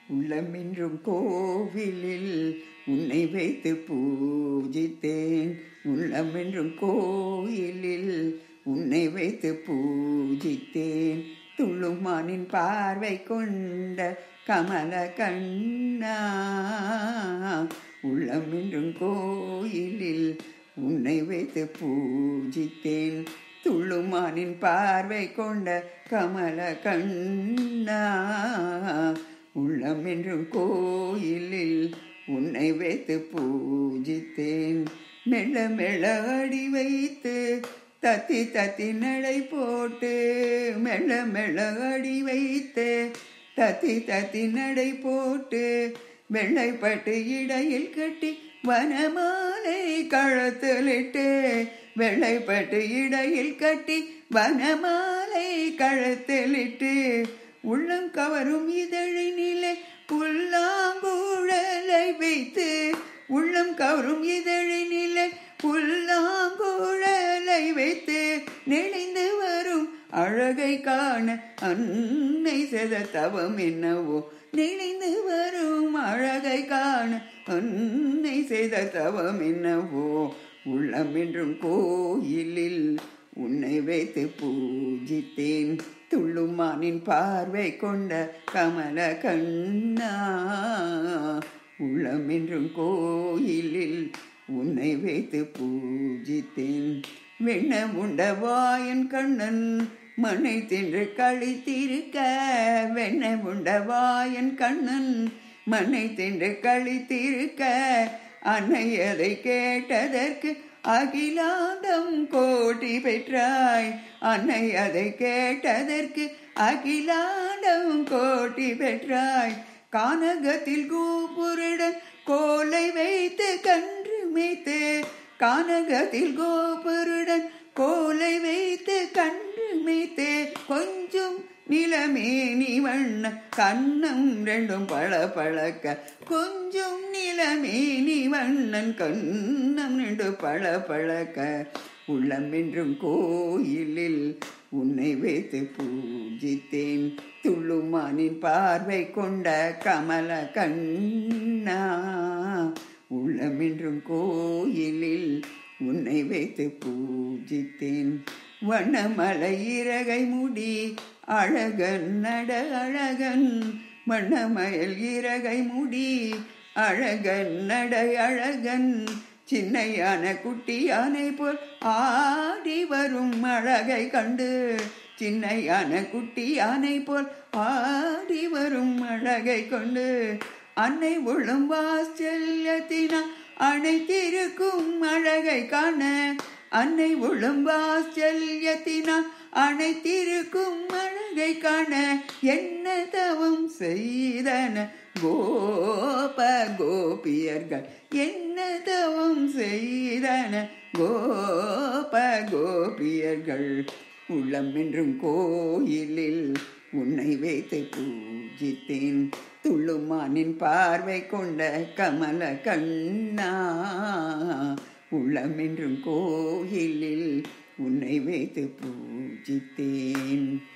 உள்ளமென்றும் கோவிலில் உன்னை வைத்து பூஜித்தேன். உள்ளமென்றும் கோயிலில் உன்னை வைத்து பூஜித்தேன். துள்ளுமானின் பார்வை கொண்ட கமல கண்ணா, உள்ளமென்றும் கோயிலில் உன்னை வைத்து பூஜித்தேன். துள்ளுமானின் பார்வை கொண்ட கமல கண்ணா, உள்ளமென்றும் கோயிலில் உன்னை வைத்து பூஜித்தேன். மெல்ல மெல்ல அடி வைத்து தத்தி தத்தி நடை போட்டு, மெல்ல மெல்ல அடி வைத்து தத்தி தத்தி நடை போட்டு, வெள்ளைப்பட்டு இடையில் கட்டி வனமாலை கழுத்திலிட்டு, வெள்ளைப்பட்டு இடையில் கட்டி வனமாலை கழுத்திலிட்டு, உள்ளம் கவரும் இதழினிலே புல்லாங்குழலை வைத்து, உள்ளம் கவரும் இதழினிலே புல்லாங்குழலை வைத்து, நெளிந்து வரும் அழகை காண அன்னை செய்த தவம் என்னவோ, நெளிந்து வரும் அழகை காண அன்னை செய்த தவம் என்னவோ. உள்ளமென்றும் கோயிலில் உன்னை வைத்து பூஜித்தேன். துள்ளுமானின் பார்வை கொண்ட கமல கண்ணா, உள்ளமென்றும் கோயிலில் உன்னை வைத்து பூஜித்தேன். வெண்ணமுண்ட வாயன் கண்ணன் மனை தின்று கழித்திருக்க, வெண்ணமுண்ட வாயன் கண்ணன் மனை தின்று கழித்திருக்க, அன்னை அதை கேட்டதற்கு அகிலாண்டம் கோடி பெற்றாய். அன்னை அதை கேட்டதற்கு அகிலாண்டம் கோடி பெற்றாய். கானகத்தில் கோபுருடன் கோலை வைத்து கன்று மேய்த்து, கானகத்தில் கோபுருடன் கோலை வைத்து கன்று மேய்த்து, கொஞ்சம் நிலமேனி வண்ண கண்ணம் ரெண்டும் பழ பழக்க, கொஞ்சம் நிலமேனி வண்ணன் கண்ணம் ரெண்டு பழ பழக்க. உள்ளமென்றும் கோயிலில் உன்னை வைத்து பூஜித்தேன். துள்ளுமானின் பார்வை கொண்ட கமல கண்ணா, உள்ளமென்றும் கோயிலில் உன்னை வைத்து பூஜித்தேன். வண்ணமலை இறகை முடி அழகன் நட அழகன், வண்ணமயல் இறகை முடி அழகன் நடை அழகன், சின்னையான குட்டி யானை போல் ஆடி வரும் அழகை கண்டு, சின்னையான குட்டி யானை போல் ஆடி வரும் அழகை கொண்டு, அன்னை உள்ளம் வாத்சல்யத்தினால் அனைத்திருக்கும் அழகை காண, அன்னை உள்ளம் வாத்சல்யத்தினால் அனைத்திருக்கும் அழகை காண, என்ன தவம் செய்தன கோப கோபியர்கள், என்ன தவம் செய்தன கோப கோபியர்கள். உள்ளமென்றும் கோயிலில் உன்னை வைத்து பூஜித்தேன். துள்ளுமானின் பார்வை கொண்ட கமல கண்ணா, உள்ளமென்றும் கோயிலில் உன்னை வைத்து பூஜித்தேன்.